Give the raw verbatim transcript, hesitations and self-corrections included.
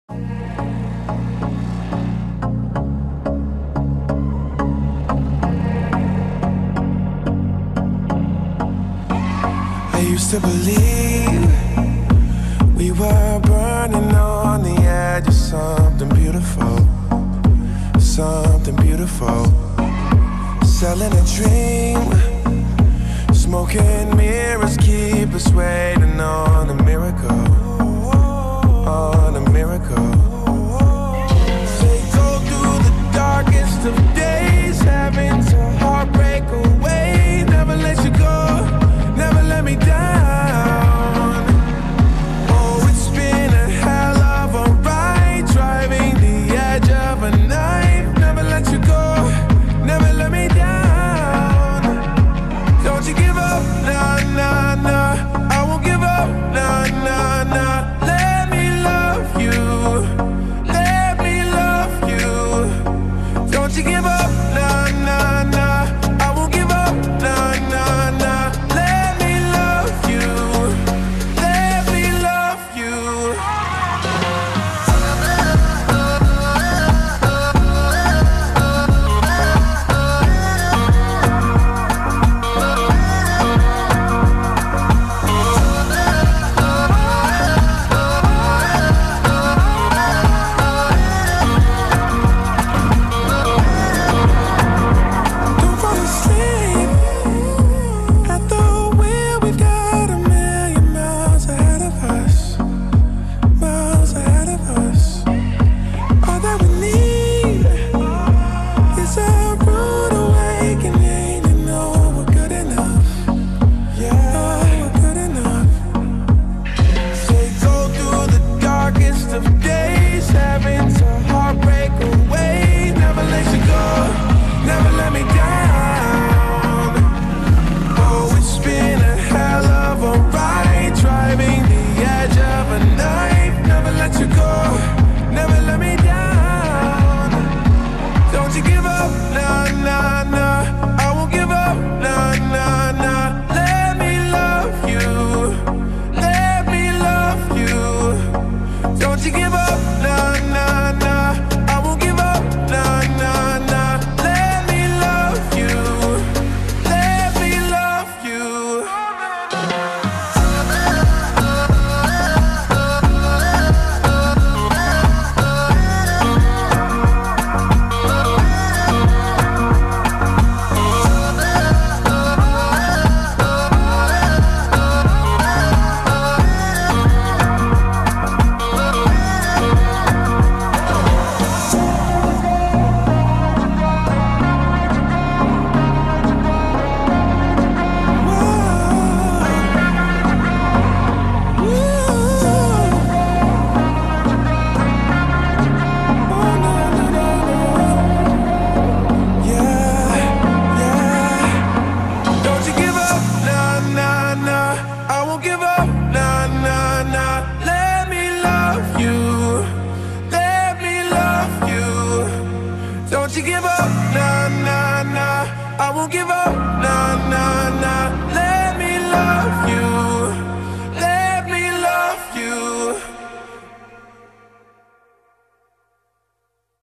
I used to believe we were burning on the edge of something beautiful, something beautiful. Selling a dream, smoking mirrors keep us waiting on a miracle, on a miracle. They go through the darkest of days, having to heartbreak away. Never let you go, never let me down. Oh, it's been a hell of a ride, driving the edge of a knife. Never let you go, never let me down. Don't you give up, nah, nah, nah. I won't give up, nah, nah, nah. Let me love you, let me love you. Don't you give up, nah, nah, nah. I won't give up, nah, nah, nah. Let me love you, let me love you. Don't fall asleep at the wheel. We've got a million miles ahead of us, miles ahead of us. All that we need is a rude awakening to know we're good enough. Yeah, we're good enough. They go through the darkest of days, having to heartbreak away. Never let you go, never let me down. Oh, it's been a hell of a ride, driving the edge of a knife. Never let you go, never let me down. Don't you give up, nah, nah, nah. I won't give up, nah, nah, nah. Let me love you, let me love you. Don't you give up, nah, nah, nah.